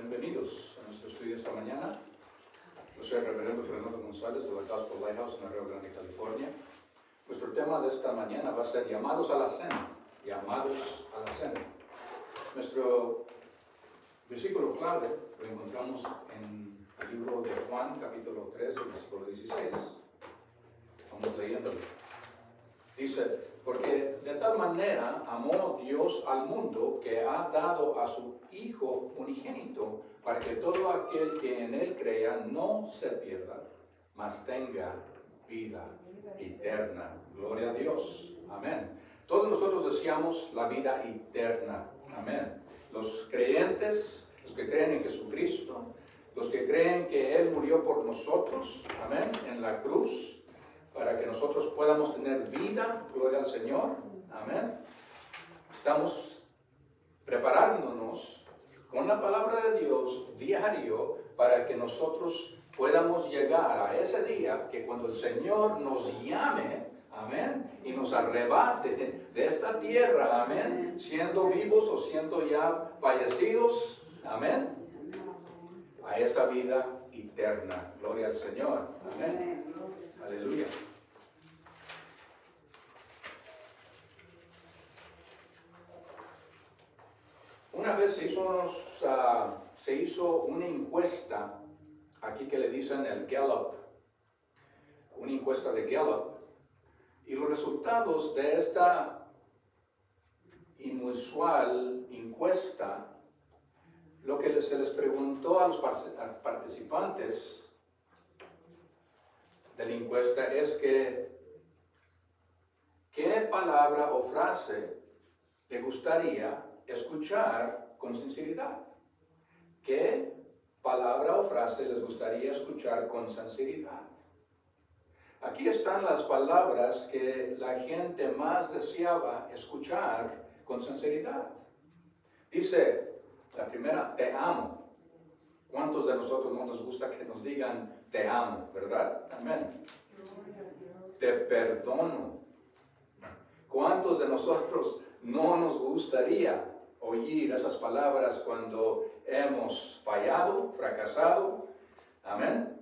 Bienvenidos a nuestro estudio esta mañana. Yo soy el reverendo Fernando González de la Gospel Lighthouse en Río Grande, California. Nuestro tema de esta mañana va a ser llamados a la cena. Llamados a la cena. Nuestro versículo clave lo encontramos en el libro de Juan, capítulo 3, versículo 16. Vamos leyéndolo. Dice, porque de tal manera amó Dios al mundo que ha dado a su Hijo unigénito, para que todo aquel que en Él crea no se pierda, mas tenga vida eterna. Gloria a Dios. Amén. Todos nosotros deseamos la vida eterna. Amén. Los creyentes, los que creen en Jesucristo, los que creen que Él murió por nosotros, amén, en la cruz, para que nosotros podamos tener vida, gloria al Señor, amén. Estamos preparándonos con la palabra de Dios diario para que nosotros podamos llegar a ese día que cuando el Señor nos llame, amén, y nos arrebate de esta tierra, amén, siendo vivos o siendo ya fallecidos, amén, a esa vida eterna. Gloria al Señor, amén. Aleluya. Una vez se hizo una encuesta, aquí que le dicen el Gallup, una encuesta de Gallup, y los resultados de esta inusual encuesta, lo que se les preguntó a los participantes de la encuesta es que ¿qué palabra o frase le gustaría escuchar con sinceridad? ¿Qué palabra o frase les gustaría escuchar con sinceridad? Aquí están las palabras que la gente más deseaba escuchar con sinceridad. Dice, la primera, te amo. ¿Cuántos de nosotros no nos gusta que nos digan te amo, verdad? Amén. Te perdono. ¿Cuántos de nosotros no nos gustaría oír esas palabras cuando hemos fallado, fracasado? Amén.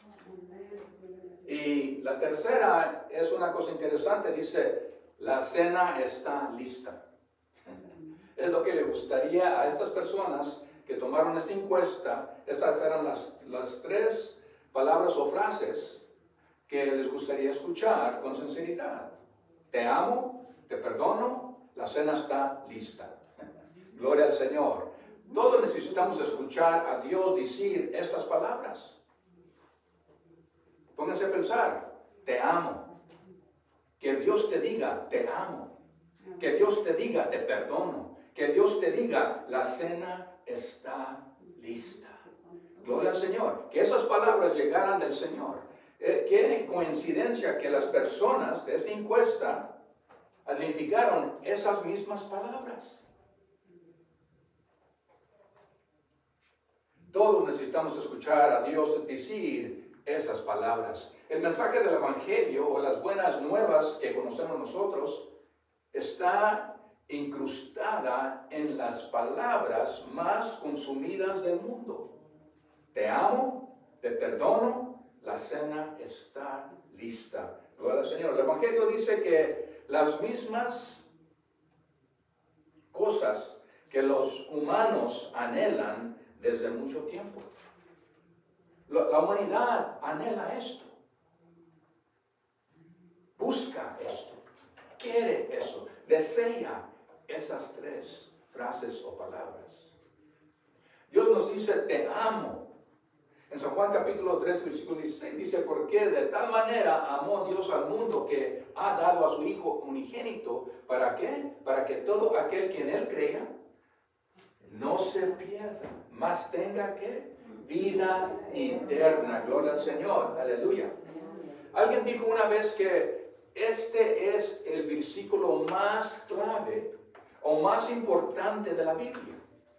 Y la tercera es una cosa interesante, dice, la cena está lista. Es lo que le gustaría a estas personas que tomaron esta encuesta. Estas eran las tres palabras o frases que les gustaría escuchar con sinceridad. Te amo, te perdono, la cena está lista. Gloria al Señor. Todos necesitamos escuchar a Dios decir estas palabras. Pónganse a pensar, te amo. Que Dios te diga, te amo. Que Dios te diga, te perdono. Que Dios te diga, la cena está lista. Gloria al Señor. Que esas palabras llegaran del Señor. Qué coincidencia que las personas de esta encuesta identificaron esas mismas palabras. Todos necesitamos escuchar a Dios decir esas palabras. El mensaje del Evangelio o las buenas nuevas que conocemos nosotros está incrustada en las palabras más consumidas del mundo. Te amo, te perdono, la cena está lista. Gloria al Señor. El Evangelio dice que las mismas cosas que los humanos anhelan desde mucho tiempo. La humanidad anhela esto. Busca esto. Quiere eso. Desea esas tres frases o palabras. Dios nos dice, te amo. En San Juan capítulo 3, versículo 16 dice, porque de tal manera amó Dios al mundo que ha dado a su Hijo unigénito. ¿Para qué? Para que todo aquel que en Él crea no se pierda, mas tenga ¿qué? Vida eterna. Gloria al Señor. Aleluya. Alguien dijo una vez que este es el versículo más clave o más importante de la Biblia.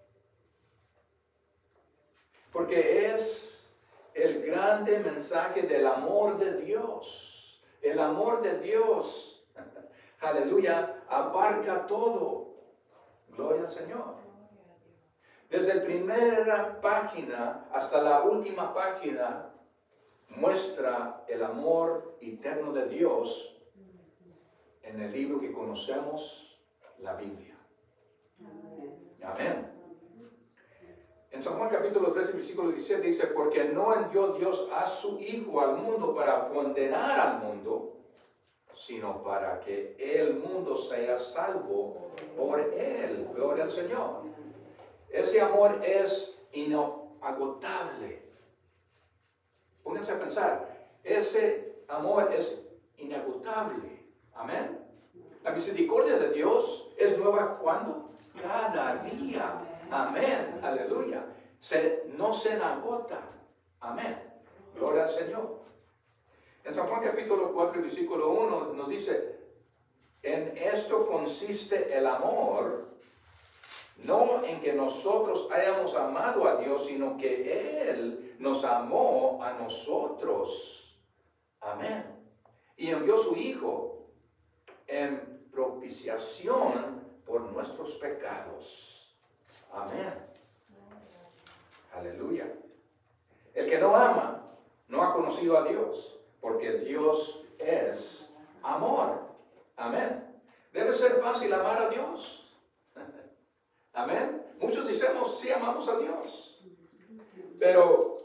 Porque es el grande mensaje del amor de Dios. El amor de Dios, aleluya, abarca todo. Gloria al Señor. Desde la primera página hasta la última página muestra el amor eterno de Dios en el libro que conocemos, la Biblia. Amén. En San Juan capítulo 13, versículo 17 dice, porque no envió Dios a su Hijo al mundo para condenar al mundo, sino para que el mundo sea salvo por él. Gloria al Señor. Ese amor es inagotable. Pónganse a pensar, ese amor es inagotable. Amén. La misericordia de Dios es nueva ¿cuándo? Cada día. Amén. Aleluya. No se agota. Amén. Gloria al Señor. En San Juan capítulo 4, versículo 1 nos dice, en esto consiste el amor, no en que nosotros hayamos amado a Dios, sino que Él nos amó a nosotros. Amén. Y envió su Hijo en propiciación por nuestros pecados. Amén. Aleluya. El que no ama no ha conocido a Dios, porque Dios es amor. Amén. Debe ser fácil amar a Dios. Amén. Muchos decimos, sí amamos a Dios. Pero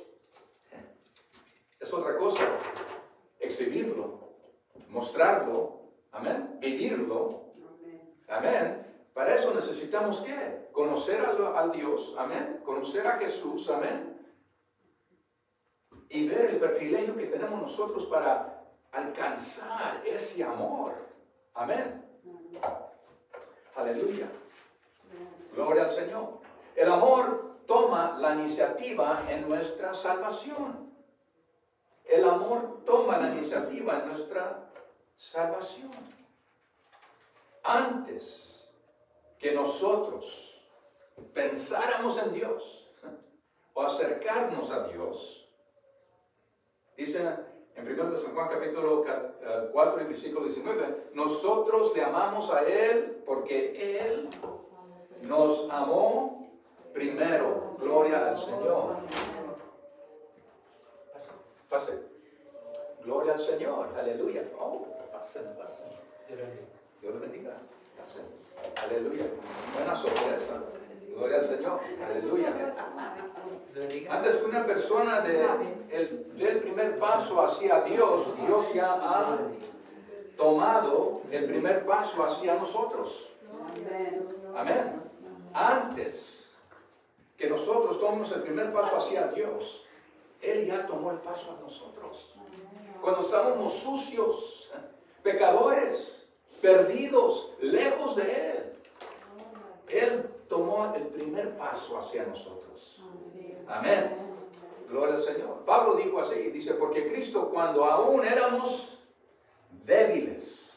es otra cosa. Exhibirlo, mostrarlo, amén, vivirlo. Amén. Para eso necesitamos ¿qué? Conocer al Dios. Amén. Conocer a Jesús. Amén. Y ver el privilegio que tenemos nosotros para alcanzar ese amor. Amén. Aleluya. Gloria al Señor. El amor toma la iniciativa en nuestra salvación. El amor toma la iniciativa en nuestra salvación. Antes que nosotros pensáramos en Dios o acercarnos a Dios, dice en 1 de San Juan capítulo 4 y versículo 19, nosotros le amamos a Él porque Él nos amó primero. Gloria al Señor. Pase. Gloria al Señor. Aleluya. Oh, pasen. Dios le bendiga. Pasen. Aleluya. Buena sorpresa. Gloria al Señor. Aleluya. Antes que una persona del primer paso hacia Dios, Dios ya ha tomado el primer paso hacia nosotros. Amén. Antes que nosotros tomemos el primer paso hacia Dios, Él ya tomó el paso a nosotros. Cuando estábamos sucios, pecadores, perdidos, lejos de Él, Él tomó el primer paso hacia nosotros. Amén. Gloria al Señor. Pablo dijo así, dice, porque Cristo cuando aún éramos débiles,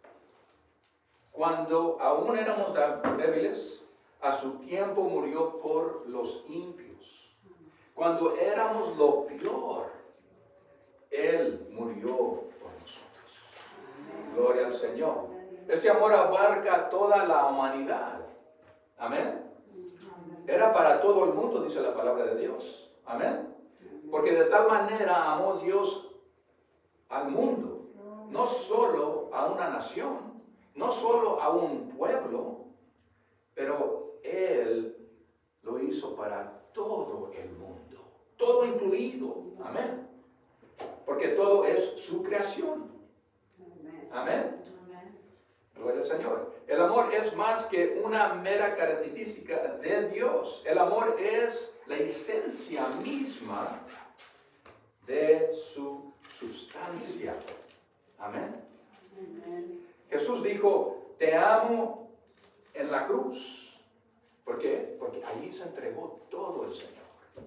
a su tiempo murió por los impíos. Cuando éramos lo peor, Él murió por nosotros. Gloria al Señor. Este amor abarca toda la humanidad. Amén. Era para todo el mundo, dice la palabra de Dios. Amén. Porque de tal manera amó Dios al mundo, no solo a una nación, no solo a un pueblo, pero Él lo hizo para todo el mundo, todo incluido. Amén. Porque todo es su creación. Amén. Gloria al Señor. El amor es más que una mera característica de Dios. El amor es la esencia misma de su sustancia. Amén. Jesús dijo, te amo en la cruz. ¿Por qué? Porque allí se entregó todo el Señor.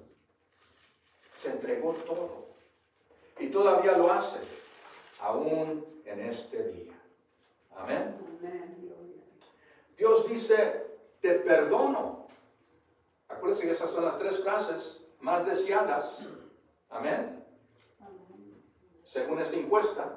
Se entregó todo. Y todavía lo hace, aún en este día. Amén. Dios dice, te perdono. Acuérdense que esas son las tres frases más deseadas. Amén. Según esta encuesta.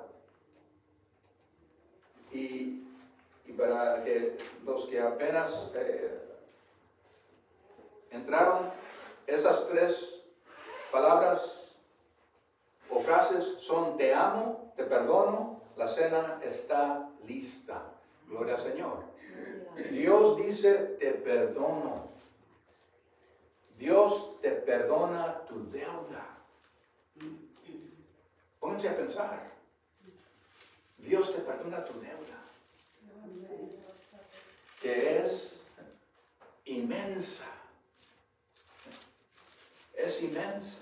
Y para que los que apenas entraron esas tres palabras o frases son te amo, te perdono, la cena está lista. Gloria al Señor. Dios dice te perdono. Dios te perdona tu deuda. Pónganse a pensar. Dios te perdona tu deuda. Que es inmensa. Es inmensa.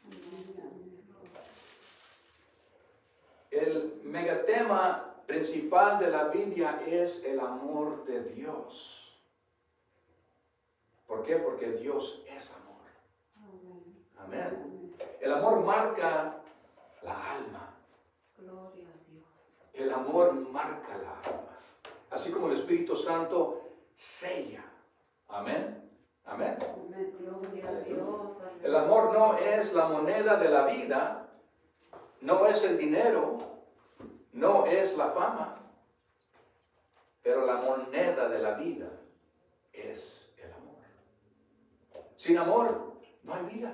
El megatema principal de la Biblia es el amor de Dios. ¿Por qué? Porque Dios es amor. Amén. El amor marca la alma. Gloria a Dios. El amor marca la alma. Así como el Espíritu Santo sella. Amén. Amén. Gloria a Dios. El amor no es la moneda de la vida, no es el dinero, no es la fama, pero la moneda de la vida es el amor. Sin amor no hay vida.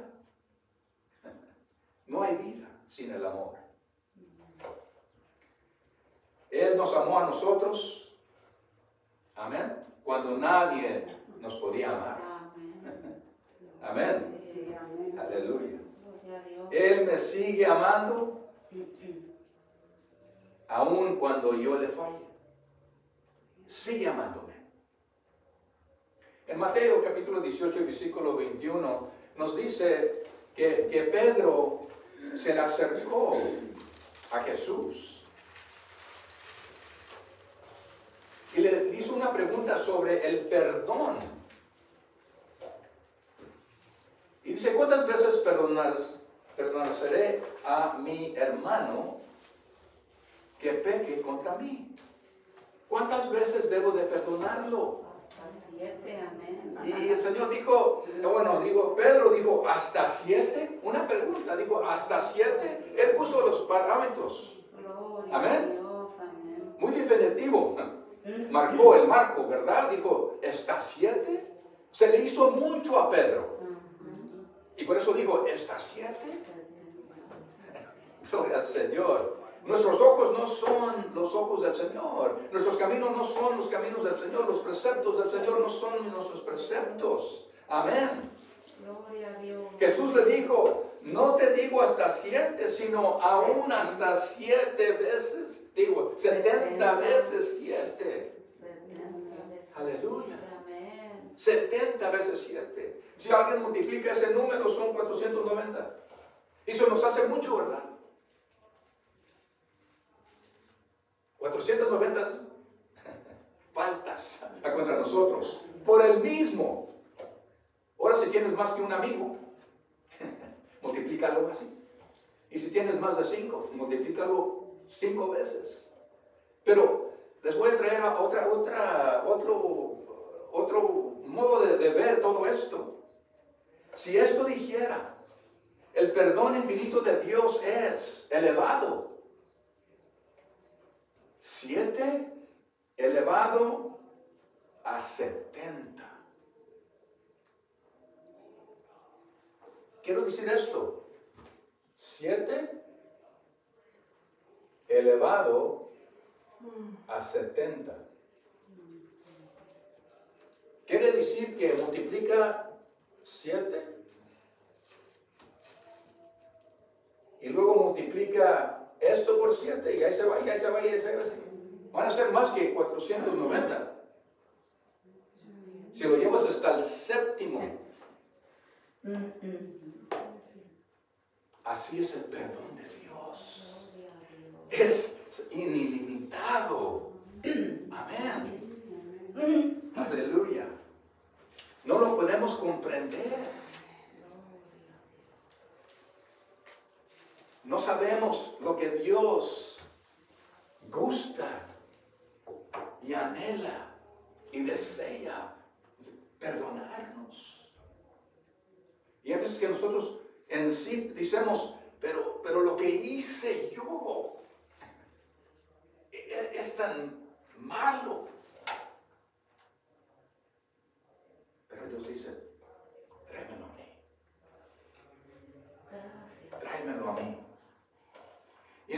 No hay vida sin el amor. Él nos amó a nosotros, amén, cuando nadie nos podía amar. Amén. Sí, amén. Aleluya. Gloria a Dios. Él me sigue amando aun cuando yo le falle. Sigue amándome. En Mateo capítulo 18, versículo 21, nos dice que Pedro se le acercó a Jesús y le hizo una pregunta sobre el perdón. Y dice, ¿cuántas veces perdonaré a mi hermano que peque contra mí? ¿Cuántas veces debo de perdonarlo? Hasta 7, amén. Y el Señor dijo, Pedro dijo, ¿hasta 7? Una pregunta, dijo, ¿hasta 7? Él puso los parámetros. Gloria Amén. a Dios, amén. Muy definitivo. Marcó el marco, ¿verdad? Dijo, ¿hasta 7? Se le hizo mucho a Pedro. Y por eso dijo, ¿hasta 7? Gloria al Señor. Nuestros ojos no son los ojos del Señor. Nuestros caminos no son los caminos del Señor. Los preceptos del Señor no son nuestros preceptos. Amén. Gloria a Dios. Jesús le dijo, no te digo hasta 7, sino aún hasta 7 veces. Digo, 70 veces 7. 70 veces. Aleluya. Amén. 70 veces 7. Si alguien multiplica ese número, son 490. Y eso nos hace mucho, ¿verdad? 490 faltas a contra nosotros. Por el mismo. Ahora si tienes más que un amigo, multiplícalo así. Y si tienes más de 5, multiplícalo 5 veces. Pero les voy a traer a otro modo de ver todo esto. Si esto dijera, el perdón infinito de Dios es elevado. 7 elevado a 70. Quiero decir esto. 7 elevado a 70. Quiere decir que multiplica 7 y luego multiplica esto por 7 y ahí se va, y ahí se va, y ahí se va. Van a ser más que 490. Si lo llevas hasta el séptimo. Así es el perdón de Dios. Es ilimitado. Amén. Aleluya. No lo podemos comprender. No sabemos lo que Dios gusta y anhela y desea perdonarnos. Y a veces que nosotros en sí decimos, pero lo que hice yo es tan malo. Pero Dios dice,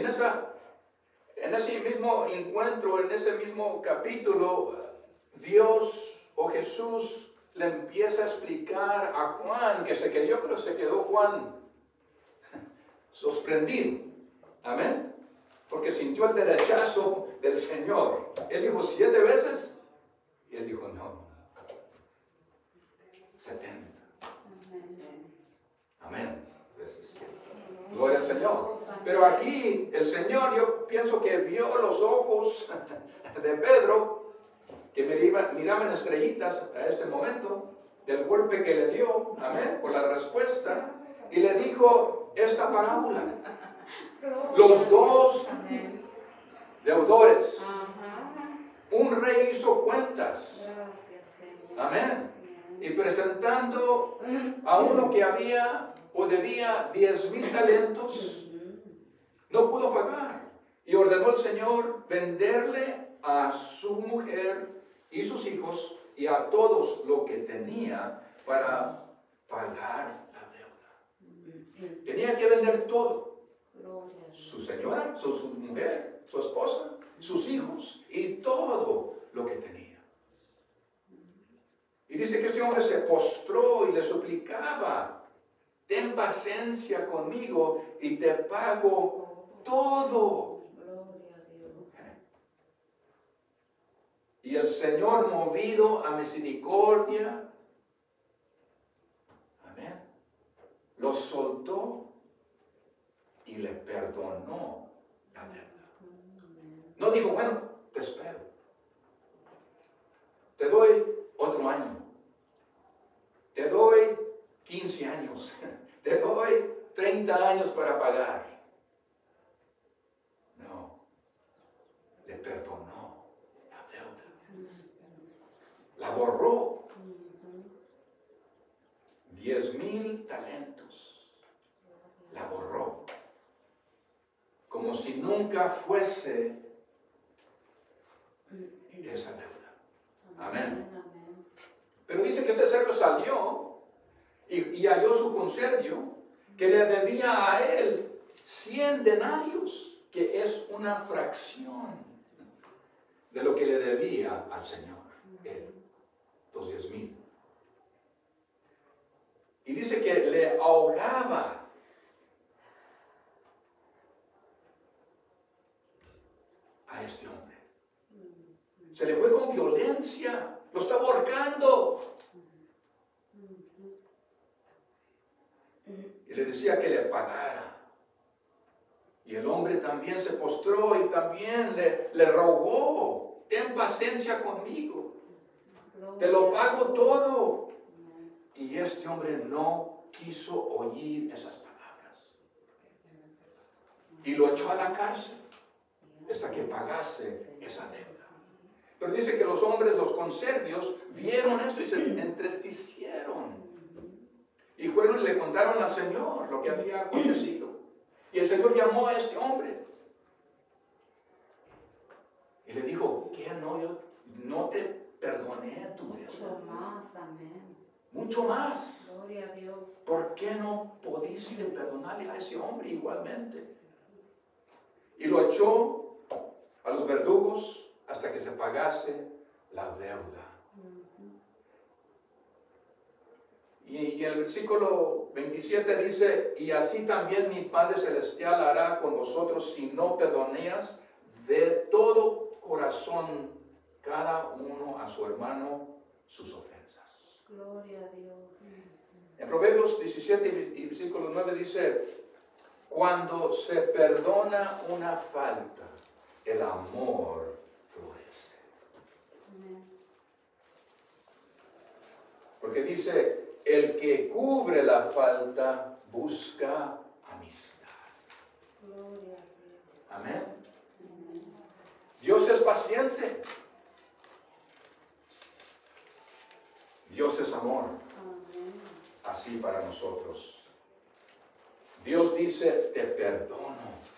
en ese mismo encuentro, en ese mismo capítulo, Dios o Jesús le empieza a explicar a Juan, yo creo que se quedó Juan sorprendido. Amén. Porque sintió el rechazo del Señor. Él dijo 7 veces. Y él dijo no. 70. Amén. Gloria al Señor. Pero aquí el Señor, yo pienso que vio los ojos de Pedro, que miraban estrellitas a este momento, del golpe que le dio, amén, por la respuesta, y le dijo esta parábola. Los dos deudores. Un rey hizo cuentas. Amén. Y presentando a uno que había o debía 10,000 talentos, no pudo pagar. Y ordenó el Señor venderle a su mujer y sus hijos y a todos lo que tenía para pagar la deuda. Tenía que vender todo. Su señora, su mujer, su esposa, sus hijos y todo lo que tenía. Y dice que este hombre se postró y le suplicaba: ten paciencia conmigo y te pago todo. Y el Señor, movido a misericordia, amén, lo soltó y le perdonó la deuda. No dijo, bueno, te espero. Te doy otro año. Te doy 15 años. Te doy 30 años para pagar. No. Le perdonó la deuda. La borró. 10,000 talentos. La borró. Como si nunca fuese esa deuda. Amén. Pero dice que este siervo salió y halló su conservio que le debía a él 100 denarios, que es una fracción de lo que le debía al Señor, él, los 10,000. Y dice que le ahogaba. A este hombre. Se le fue con violencia. Lo está ahorcando. Y le decía que le pagara. Y el hombre también se postró y también le rogó: ten paciencia conmigo. Te lo pago todo. Y este hombre no quiso oír esas palabras. Y lo echó a la cárcel hasta que pagase esa deuda. Pero dice que los hombres, los conservios, vieron esto y se entristecieron. Y fueron y le contaron al Señor lo que había acontecido. Y el Señor llamó a este hombre. Y le dijo: ¿qué? No, yo no te perdoné tu deuda. Mucho más, amén. Mucho más. Gloria a Dios. ¿Por qué no pudiste perdonarle a ese hombre igualmente? Y lo echó a los verdugos hasta que se pagase la deuda. Y el versículo 27 dice: y así también mi Padre Celestial hará con vosotros si no perdonéis de todo corazón cada uno a su hermano sus ofensas. Gloria a Dios. En Proverbios 17 y versículo 9 dice: cuando se perdona una falta, el amor florece. Porque dice: el que cubre la falta busca amistad. Gloria a Dios. Amén. Dios es paciente. Dios es amor. Amén. Así para nosotros. Dios dice: te perdono.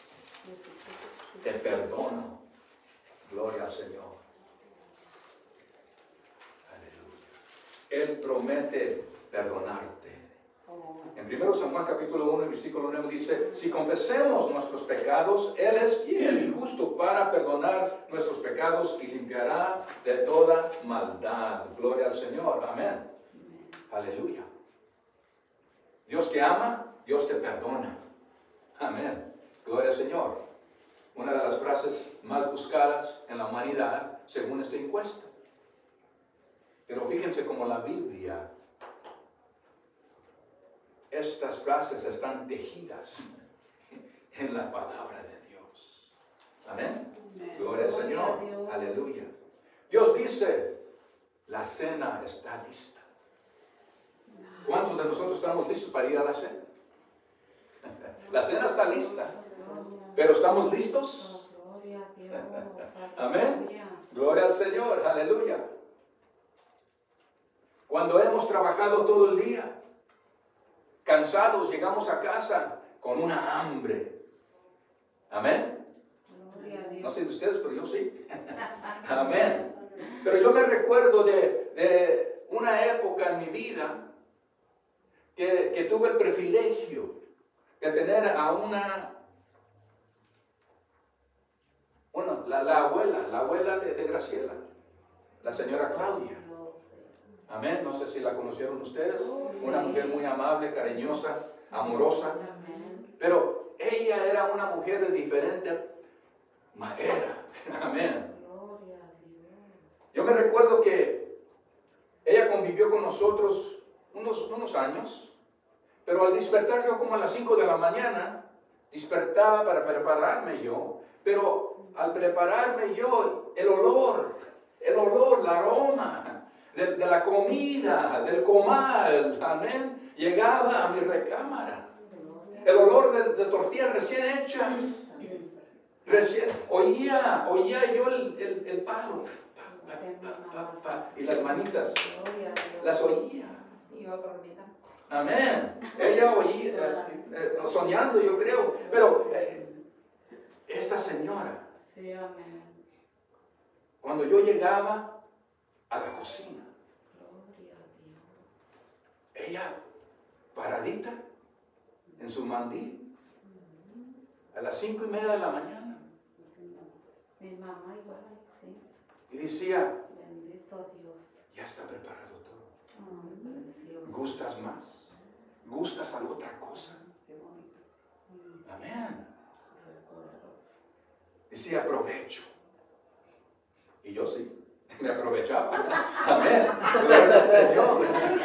Te perdono. Gloria al Señor. Aleluya. Él promete perdonarte. En 1 Samuel capítulo 1, versículo 9 dice, si confesemos nuestros pecados, Él es fiel y justo para perdonar nuestros pecados y limpiará de toda maldad. Gloria al Señor. Amén. Aleluya. Dios te ama, Dios te perdona. Amén. Gloria al Señor. Una de las frases más buscadas en la humanidad según esta encuesta. Pero fíjense cómo la Biblia, estas frases están tejidas en la palabra de Dios. Amén. Gloria al Señor. Aleluya. Dios dice, la cena está lista. ¿Cuántos de nosotros estamos listos para ir a la cena? La cena está lista. ¿Pero estamos listos? Amén. Gloria al Señor. Aleluya. Cuando hemos trabajado todo el día, cansados, llegamos a casa con una hambre. Amén. No sé de ustedes, pero yo sí. Amén. Pero yo me recuerdo de una época en mi vida que tuve el privilegio de tener a la abuela de Graciela, la señora Claudia. Amén. No sé si la conocieron ustedes. Una mujer muy amable, cariñosa, amorosa. Pero ella era una mujer de diferente manera. Amén. Yo me recuerdo que ella convivió con nosotros unos años. Pero al despertar yo como a las 5 de la mañana, despertaba para prepararme yo. Pero al prepararme yo, el olor, el aroma de la comida, del comal, amén, llegaba a mi recámara. El olor de tortillas recién hechas. Oía yo el palo. Y las manitas, las oía. Amén. Ella oía, soñando yo creo. Pero esta señora, cuando yo llegaba a la cocina, ella paradita en su mandil a las 5:30 de la mañana y decía, ya está preparado todo. ¿Gustas más? ¿Gustas alguna otra cosa? Amén. Decía, aprovecho. Y yo sí, me aprovechaba. Amén. Gloria al Señor.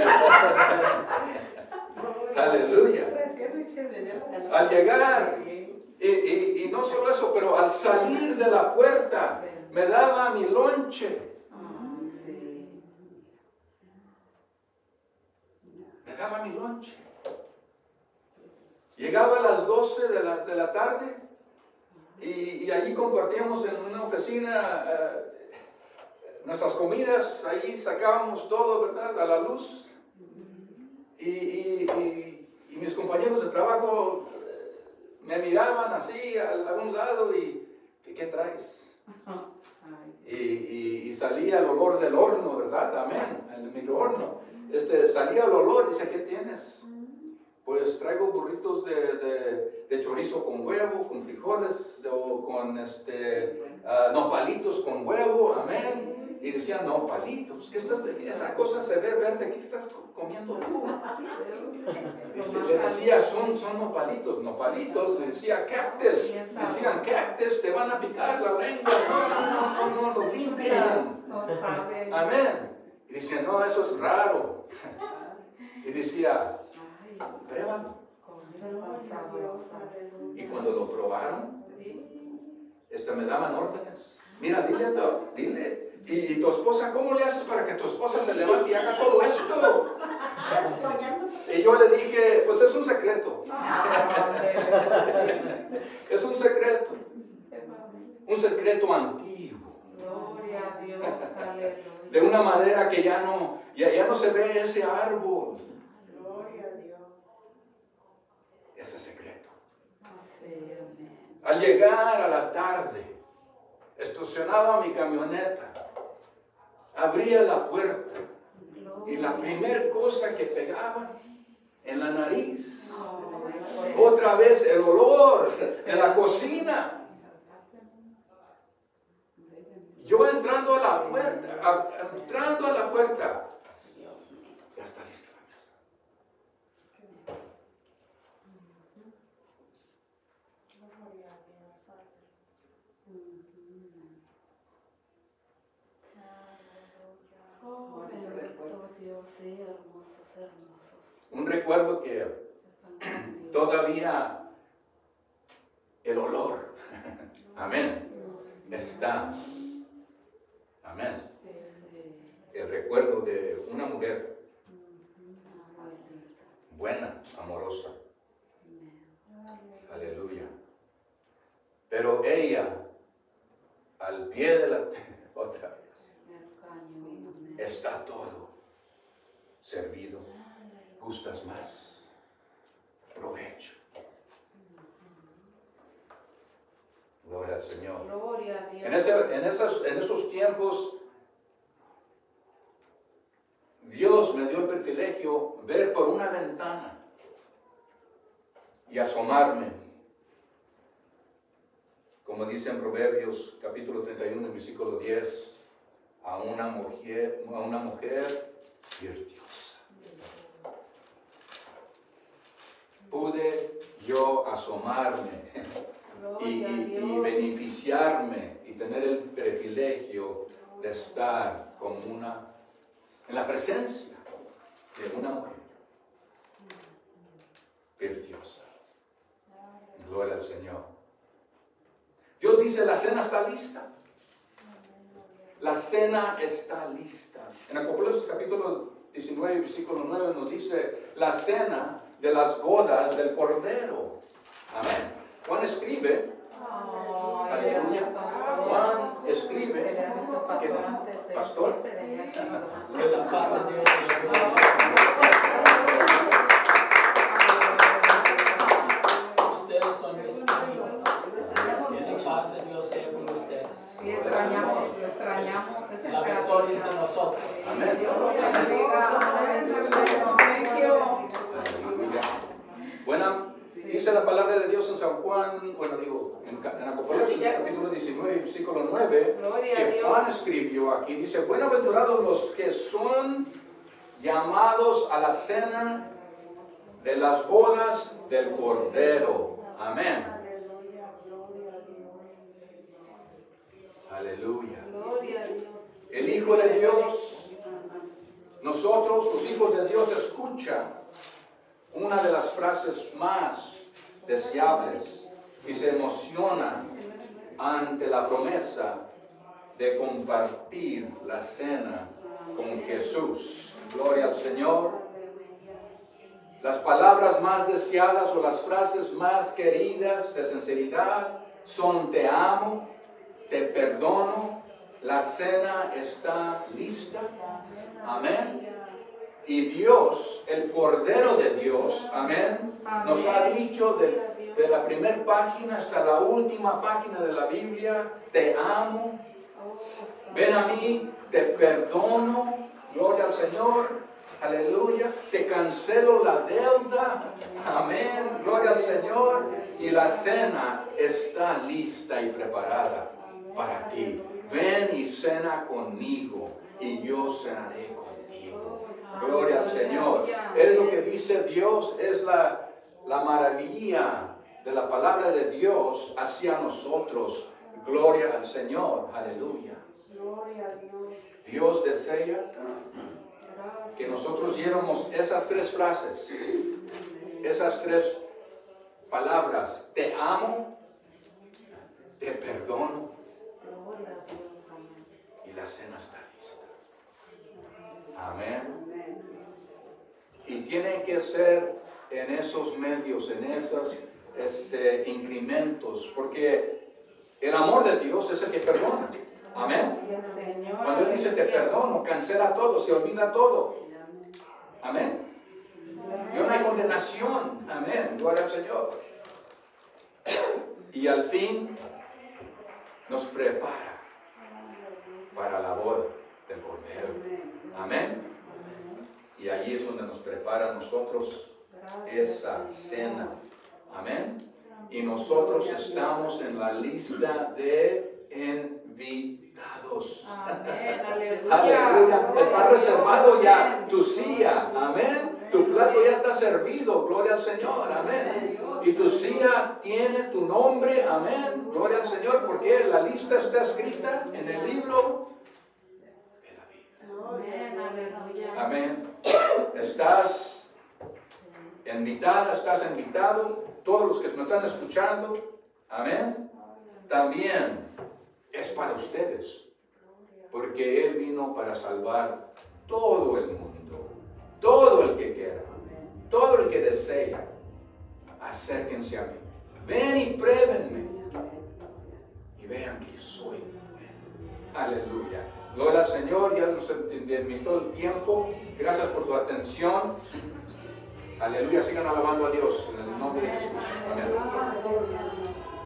Aleluya. Al llegar, y no solo eso, pero al salir de la puerta, me daba mi lonche. Me daba mi lonche. Llegaba a las 12 de la tarde y allí compartíamos en una oficina nuestras comidas, ahí sacábamos todo, ¿verdad?, a la luz. Y mis compañeros de trabajo me miraban así a un lado y ¿qué traes? Y salía el olor del horno, ¿verdad? Amén, el microhorno. Salía el olor, dice, ¿qué tienes? Pues traigo burritos de chorizo con huevo, con frijoles, o con nopalitos con huevo, amén. Y decían, nopalitos, esa cosa se ve verde, ¿qué estás comiendo tú? Le decía, son nopalitos, le decía, cactus, decían, cactus, te van a picar la lengua, no los limpian. Amén. Y decía, no, eso es raro. Y decía, pruébalo. Y cuando lo probaron, me daban órdenes. Mira, dile, y tu esposa, ¿cómo le haces para que tu esposa se levante y haga todo esto? Y yo le dije, pues es un secreto. Es un secreto antiguo. Gloria a Dios, aleluya. De una manera que ya no se ve ese árbol. Gloria a Dios. Ese secreto. Sí, amén. Al llegar a la tarde, estacionaba mi camioneta, abría la puerta y la primera cosa que pegaba en la nariz. Otra vez el olor de la cocina. Yo entrando a la puerta, ya está lista la mesa. Oh, bendito Dios, sí, hermosos, hermosos. Un recuerdo que Están con Dios. todavía el olor, amén, está, amén. El recuerdo de una mujer buena, amorosa, aleluya. Pero ella, al pie de la otra vez, está todo servido. Gustas más, provecho. Gloria al Señor. Gloria a Dios. En esos tiempos, Dios me dio el privilegio de ver por una ventana y asomarme, como dice en Proverbios capítulo 31, versículo 10, a una mujer virtuosa. Pude yo asomarme y beneficiarme y tener el privilegio de estar en la presencia de una mujer virtuosa. Gloria al Señor. Dios dice, la cena está lista. La cena está lista. En Apocalipsis capítulo 19, versículo 9 nos dice, la cena de las bodas del Cordero. Amén. Juan escribe, aleluya. Juan escribe, que pastor. Que la paz de Dios ustedes son mis hijos. Que la paz de Dios sea con ustedes. Sí, lo extrañamos. La victoria es de nosotros. Amén. Dios lo bendiga. Thank you. Aleluya. Bueno, dice la palabra de Dios en San Juan, en Apocalipsis capítulo 19, versículo 9, Gloria a que Dios. Juan escribió aquí, dice, buenaventurados los que son llamados a la cena de las bodas del Cordero. Amén. Aleluya. Gloria a Dios. El Hijo de Dios, nosotros, los hijos de Dios, escucha una de las frases más deseables y se emociona ante la promesa de compartir la cena con Jesús. Gloria al Señor. Las palabras más deseadas o las frases más queridas de sinceridad son te amo, te perdono, la cena está lista. Amén. Y Dios, el Cordero de Dios, amén, nos ha dicho de la primera página hasta la última página de la Biblia, te amo, ven a mí, te perdono, gloria al Señor, aleluya, te cancelo la deuda, amén, gloria al Señor, y la cena está lista y preparada para ti. Ven y cena conmigo y yo cenaré contigo. Gloria al Señor. Es lo que dice Dios, es la maravilla de la palabra de Dios hacia nosotros. Gloria al Señor. Aleluya. Dios desea que nosotros llevemos esas tres frases, esas tres palabras. Te amo, te perdono y la cena está lista. Amén. Y tiene que ser en esos medios, en esos incrementos, porque el amor de Dios es el que perdona. Amén. Cuando Él dice te perdono, cancela todo, se olvida todo. Amén. Y no hay condenación. Amén. Gloria al Señor. Y al fin nos prepara para la boda del Cordero. Amén. Y allí es donde nos prepara a nosotros esa cena. Amén. Y nosotros estamos en la lista de invitados. Amén. Aleluya. Está reservado ya tu silla. Amén. Tu plato ya está servido. Gloria al Señor. Amén. Y tu silla tiene tu nombre. Amén. Gloria al Señor. Porque la lista está escrita en el libro de la vida. Amén. Aleluya. Amén. Estás invitada, estás invitado. Todos los que me están escuchando. Amén. También es para ustedes. Porque Él vino para salvar todo el mundo. Todo el que quiera. Todo el que desea. Acérquense a mí. Ven y pruébenme. Y vean que soy bueno. Aleluya. Gloria al Señor. Ya nos limitó el tiempo. Gracias por tu atención. Aleluya. Sigan alabando a Dios. En el nombre de Jesús. Amén.